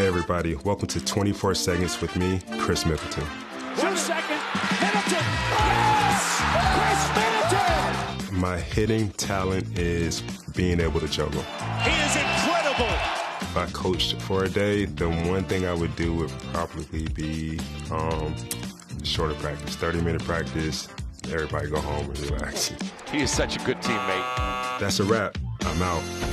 Hey everybody, welcome to 24 Seconds with me, Khris Middleton. 1 second, Middleton! Yes! Khris Middleton! My hitting talent is being able to juggle. He is incredible! If I coached for a day, the one thing I would do would probably be shorter practice, 30-minute practice, everybody go home and relax. He is such a good teammate. That's a wrap. I'm out.